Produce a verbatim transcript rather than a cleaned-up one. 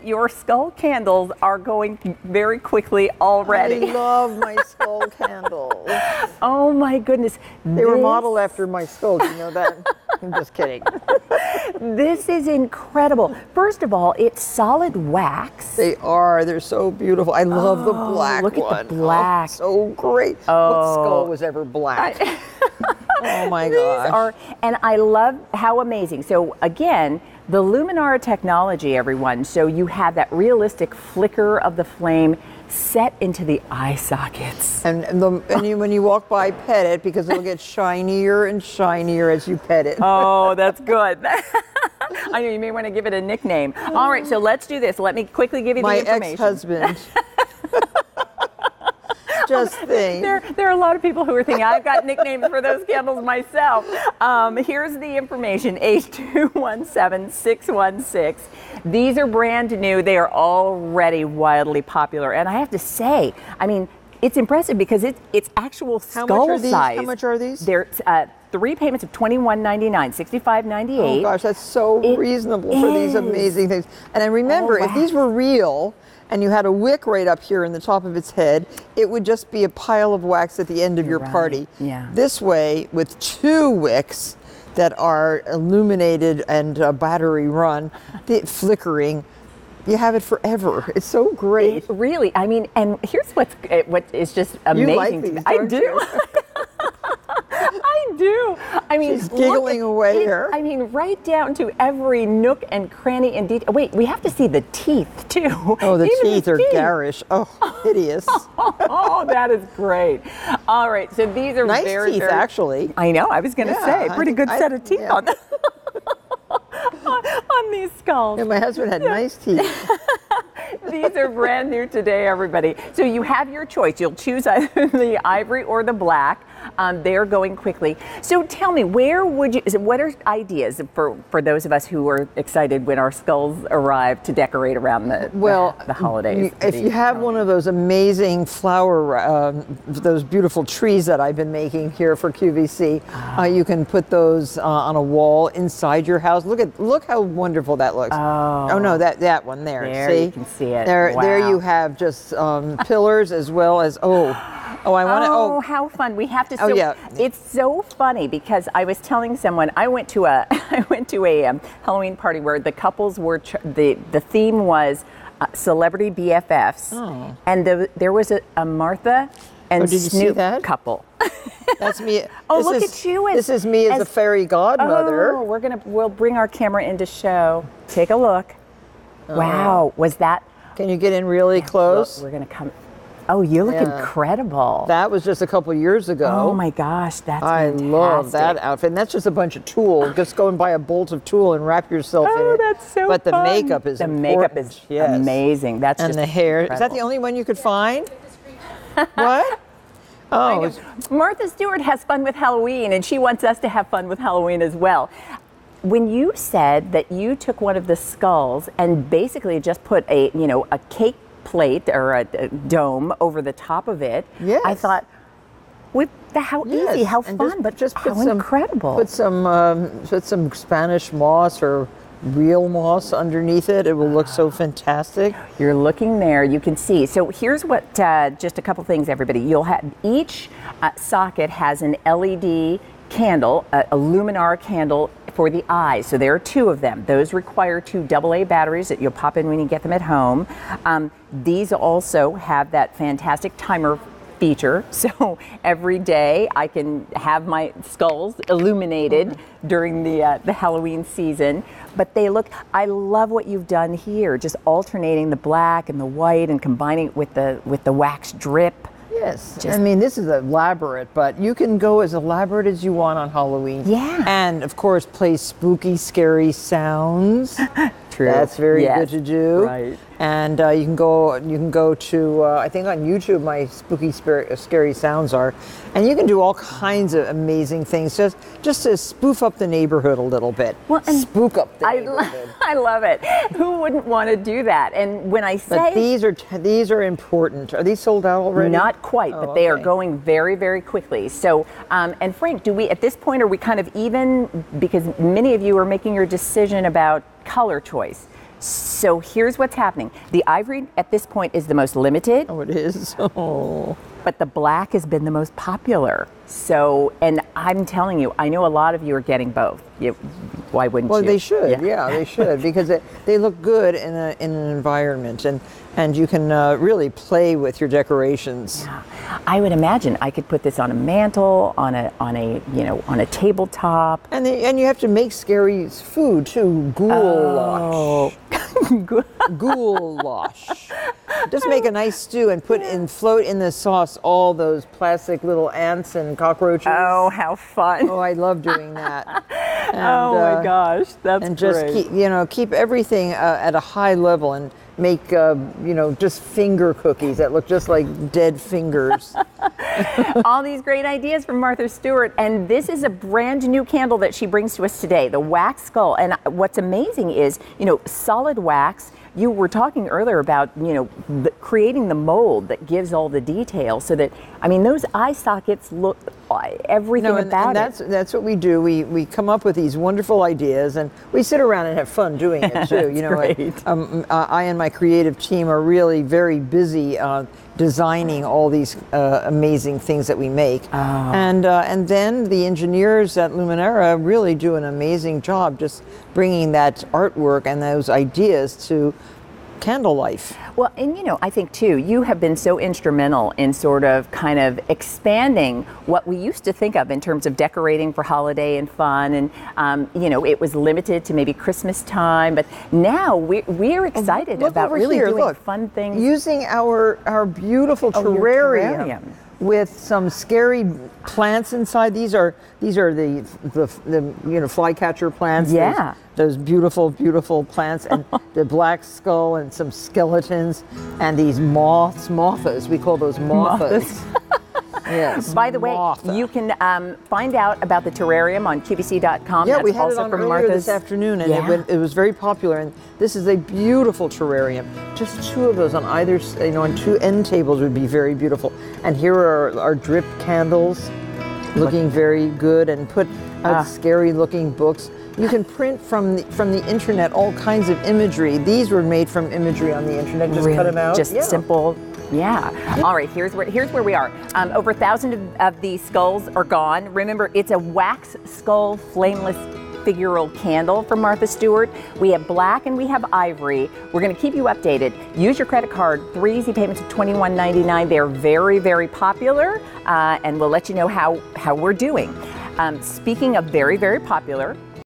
your skull candles are going very quickly already. I love my skull candles. Oh my goodness. They this, were modeled after my skull. Do you know that? I'm just kidding. This is incredible. First of all, it's solid wax. They are. They're so beautiful. I love oh, the black look one. at the black. Oh, so great. Oh. What skull was ever black? I, oh my These gosh. Are, and I love how amazing. So again, the Luminara technology, everyone. So you have that realistic flicker of the flame set into the eye sockets. And, and, the, and you, when you walk by, pet it because it'll get shinier and shinier as you pet it. Oh, that's good. I know you may want to give it a nickname. All right, so let's do this. Let me quickly give you My the information. ex-husband. Just think. There, there are a lot of people who are thinking, I've got nicknames for those candles myself. Um, here's the information, eight two one seven, six one six. These are brand new. They are already wildly popular. And I have to say, I mean, it's impressive because it, it's actual How skull much are these? size. How much are these? They're uh, three payments of twenty-one ninety-nine, sixty-five ninety-eight. Oh gosh, that's so It reasonable for these is. amazing things. And then remember, Oh, if these were real, and you had a wick right up here in the top of its head, it would just be a pile of wax at the end of You're your right. party. Yeah. This way, with two wicks that are illuminated and uh, battery run, the flickering, you have it forever. It's so great. It really, I mean, and here's what's what is just amazing. You like to these, me. I don't do. you? I do. I mean, She's giggling look, away it, here. I mean, right down to every nook and cranny and detail. Wait, we have to see the teeth too. Oh, the Even teeth the are teeth. garish. Oh, hideous. Oh, that is great. All right, so these are Nice very, teeth, very, actually. I know. I was going to Yeah, say, pretty I- good I- set of teeth yeah. on them. on, on these skulls. Yeah, my husband had nice teeth. These are brand new today, everybody. So you have your choice. You'll choose either the ivory or the black. Um, they're going quickly. So tell me, where would you, is it, what are ideas for, for those of us who are excited when our skulls arrive to decorate around the, Well, the, the holidays? you- if you have one of those amazing flower, um, those beautiful trees that I've been making here for Q V C, uh, you can put those uh, on a wall inside your house. Look at, look how wonderful that looks. Oh. Oh no, that that one there. There, see? you can see it. There, there Wow. you have just um, pillars as well as oh. Oh, I want to. Oh, Oh, how fun! We have to. Oh, So yeah. It's so funny because I was telling someone I went to a I went to a um, Halloween party where the couples were ch- the the theme was uh, celebrity B F Fs, Oh. and the, there was a, a Martha and Oh, did you see Snoop that? couple. that's me. Oh, This look is- at you as- This is me as, as- a fairy godmother. Oh, we're gonna we'll bring our camera into show. Take a look. Wow, was that? Can you get in really close? Look, we're gonna come. Oh, you look Yeah. incredible. That was just a couple years ago. Oh my gosh, that's I fantastic. love that outfit. And that's just a bunch of tulle. Just go and buy a bolt of tulle and wrap yourself in Oh, it. that's so But the fun. makeup is the important. makeup is Yes. amazing. That's And just the hair. Is that the incredible. only one you could find? What? Oh, it's- Martha Stewart has fun with Halloween, and she wants us to have fun with Halloween as well. When you said that you took one of the skulls and basically just put a, you know, a cake plate or a, a dome over the top of it, Yes. I thought, with the, how yes. easy, how And fun, just, but just put how some, incredible. Put some, um, put some Spanish moss or real moss underneath it. It will look so fantastic. You're looking there, you can see. So here's what, uh, just a couple things, everybody. You'll have, each uh, socket has an L E D candle, a, a Luminar candle for the eyes. So there are two of them. Those require two double A batteries that you'll pop in when you get them at home. Um, these also have that fantastic timer feature. So every day I can have my skulls illuminated during the uh, the Halloween season. But they look, I love what you've done here, just alternating the black and the white and combining it with the with the wax drip. Yes, Just- I mean, this is elaborate, but you can go as elaborate as you want on Halloween. Yeah. And of course, play spooky, scary sounds. True. That's very Yes. good to do. Right. And uh, you can go, you can go to, uh, I think on YouTube, my spooky, spir- uh, scary sounds are, and you can do all kinds of amazing things, just just to spoof up the neighborhood a little bit. Well, and spook up the I, lo- neighborhood. I love it. Who wouldn't want to do that? And when I say But these are t- these are important. Are these sold out already? Not quite, Oh, but they are okay. going very, very quickly. So, um, and Frank, do we, at this point, are we kind of even? Because many of you are making your decision about color choice. So here's what's happening. The ivory at this point is the most limited. Oh, it is. Oh. But the black has been the most popular. So, and I'm telling you, I know a lot of you are getting both. You, why wouldn't well, you? Well, they should. Yeah, yeah they should because it, they look good in a in an environment, and and you can uh, really play with your decorations. Yeah. I would imagine I could put this on a mantle, on a on a you know on a tabletop. And they, and you have to make scary food too. Goulash. Oh. Goulash. Just make a nice stew and put in float in the sauce all those plastic little ants and cockroaches. Oh, how fun! Oh, I love doing that. And, oh my uh, gosh, that's and just great. keep you know keep everything uh, at a high level and make uh, you know just finger cookies that look just like dead fingers. All these great ideas from Martha Stewart, and this is a brand new candle that she brings to us today, the wax skull. And what's amazing is, you know, solid wax. You were talking earlier about, you know, the, creating the mold that gives all the detail, so that, I mean, those eye sockets look everything no, and, about and that's, it. That's what we do. We we come up with these wonderful ideas, and we sit around and have fun doing it too. You know, great. I, um, I and my creative team are really very busy uh, designing all these uh, amazing things that we make, oh. and uh, and then the engineers at Luminera really do an amazing job just bringing that artwork and those ideas to candle life. Well, and you know, I think too, you have been so instrumental in sort of kind of expanding what we used to think of in terms of decorating for holiday and fun. And, um, you know, it was limited to maybe Christmas time, but now we're, we're excited look about over really here, doing look. fun things. Using our, our beautiful Oh, your terrarium. terrarium. With some scary plants inside. These are these are the the, the you know flycatcher plants. Yeah. Those, those beautiful beautiful plants, and the black skull and some skeletons, and these moths, mothas. We call those mothas. Yes. By the way, Martha. you can um, find out about the terrarium on Q V C dot com. Yeah, That's we had also it on from earlier Martha's. this afternoon, and Yeah. it, went, it was very popular. And this is a beautiful terrarium. Just two of those on either, s- you know, on two end tables would be very beautiful. And here are our drip candles, looking very good, and put out Ah. scary-looking books. You can print from the from the internet all kinds of imagery. These were made from imagery on the internet. Just Really? cut them out. Just Yeah. simple. Yeah. All right. Here's where here's where we are. Um, over a thousand of, of these skulls are gone. Remember, it's a wax skull flameless figural candle from Martha Stewart. We have black and we have ivory. We're going to keep you updated. Use your credit card. Three easy payments of twenty-one ninety-nine. They're very very popular, uh, and we'll let you know how how we're doing. Um, speaking of very very popular,